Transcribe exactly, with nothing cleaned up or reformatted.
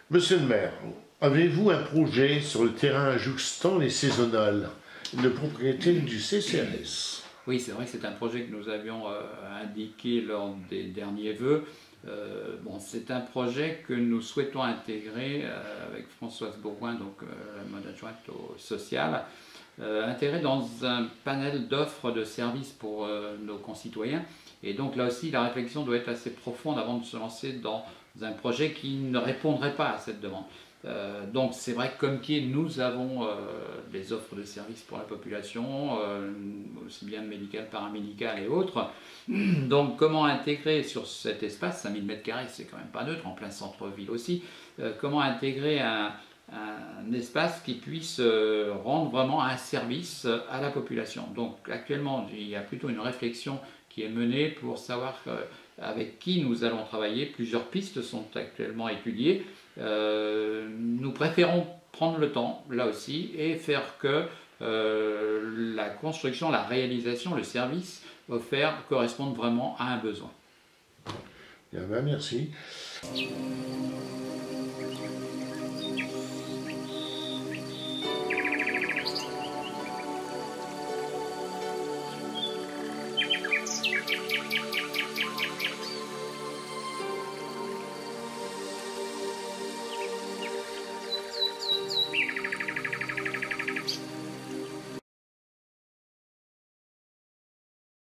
Monsieur le maire, avez-vous un projet sur le terrain jouxtant les saisonnales, une propriété du C C R S? Oui, c'est vrai que c'est un projet que nous avions euh, indiqué lors des derniers vœux. Euh, bon, c'est un projet que nous souhaitons intégrer euh, avec Françoise Bourgoin, donc euh, la mode adjointe au social, euh, intégrer dans un panel d'offres de services pour euh, nos concitoyens. Et donc là aussi, la réflexion doit être assez profonde avant de se lancer dans un projet qui ne répondrait pas à cette demande. Euh, donc c'est vrai que comme Kier, nous avons euh, des offres de services pour la population, euh, aussi bien médicales, paramédicales et autres. Donc comment intégrer sur cet espace, cinq mille mètres carrés, c'est quand même pas neutre, en plein centre-ville aussi, euh, comment intégrer un, un espace qui puisse euh, rendre vraiment un service à la population. Donc actuellement, il y a plutôt une réflexion qui est menée pour savoir euh, avec qui nous allons travailler. Plusieurs pistes sont actuellement étudiées. Euh, nous préférons prendre le temps, là aussi, et faire que euh, la construction, la réalisation, le service offert correspondent vraiment à un besoin. Bien, ben, merci.